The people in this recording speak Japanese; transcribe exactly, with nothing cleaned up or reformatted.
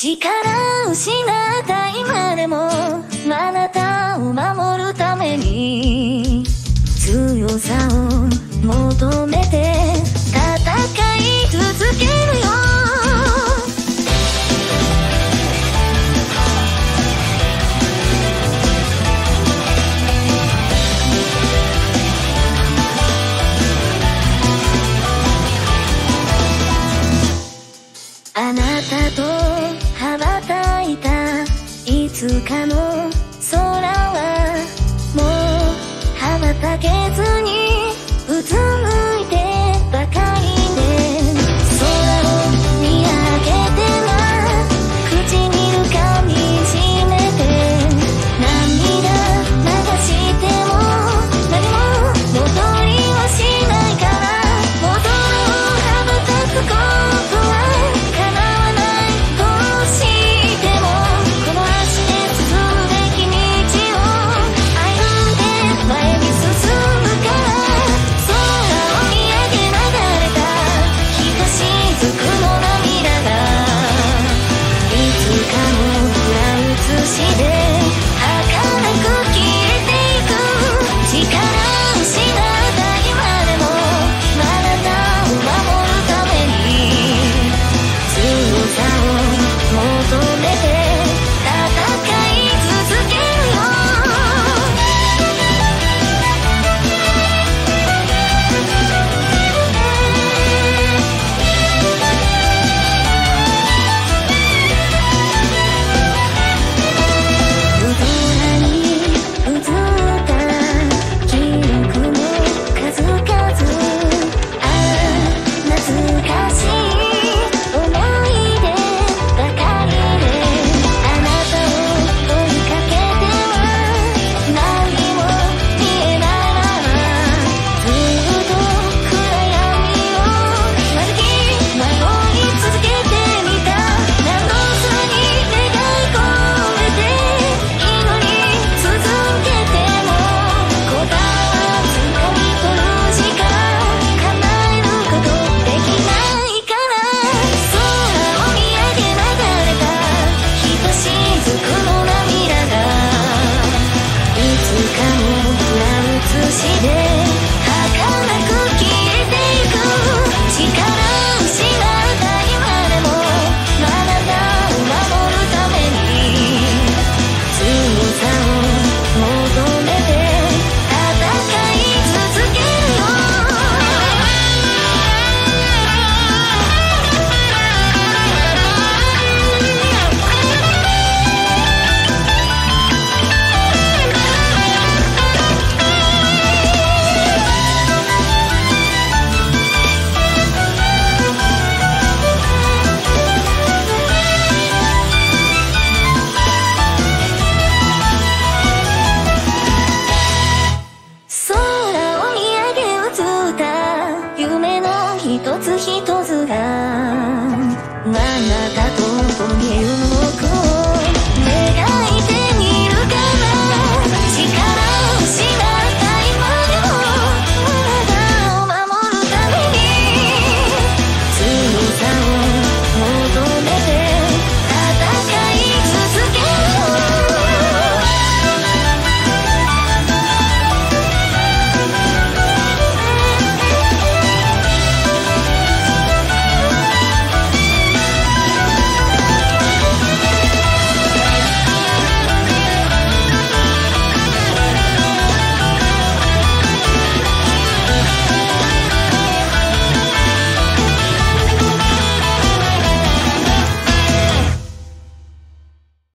力失った今でもあなたを守るために強さを求めて戦い続けるよ。あなたと羽ばたいたいつかの空はもう羽ばたけずにうつむいてばかりで、空を見上げては口に浮みしめて涙流しても何も戻りはしないから、戻ろう羽ばたくことは一つ一つが